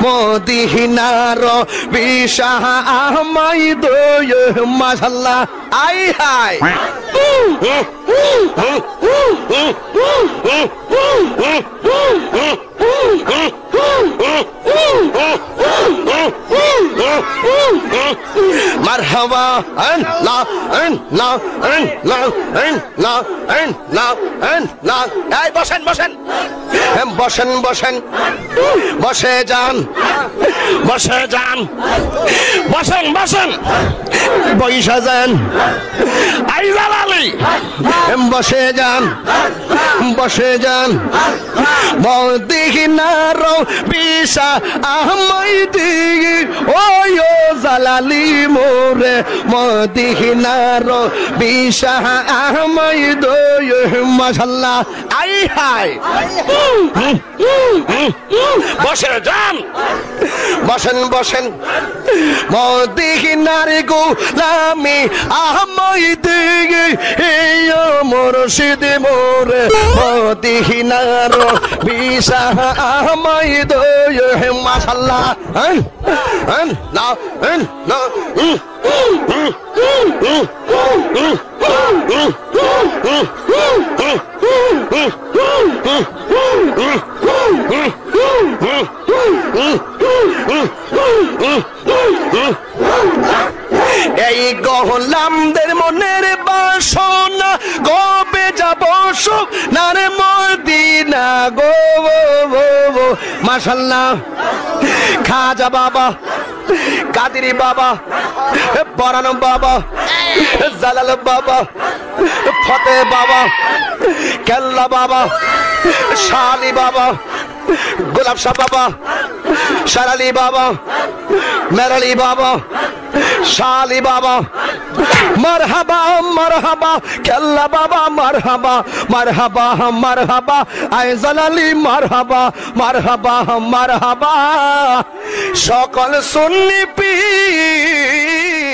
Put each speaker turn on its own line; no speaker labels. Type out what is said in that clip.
মদিনার বিশাহ আমায় দোয় মাশাআল্লাহ আই হাই মারহাবা আল্লাহ আল্লাহ আল্লাহ আল্লাহ আল্লাহ আল্লাহ এই বসেন বসেন বসেন বসেন বসে যান বসে যান বসেন বসেন বইসা যান আই জালালি বসে যান বসে যান মদিনার বিশা আমায় দিগি ওই ও জালালি মোরে মদিনার বিশা আমায় দোয় মাশাআল্লাহ আই হাই বসে যান বসেন বসেন মদিনার গোলামি আমায় দিগি ও মুর্শিদ মোরে মদিনার বিশা আমায় দোয় মাশাআল্লাহ না না এই গোলামদের মনের বাসনা কবে যাব সুখ নারে মদিনা গো মাশাআল্লাহ খাজা বাবা কাদেরি বাবা বরান বাবা জালাল বাবা ফতে বাবা কেল্লা বাবা শালি বাবা গোলাপ শাহ বাবা শারালি বাবা মেরালি বাবা শালি বাবা মারহাবা মারহাবা কেল্লা বাবা মারহাবা মারহাবা মারহাবা আয় জালালি মারহাবা মারহাবা মারহাবা সকল সুন্নি পীর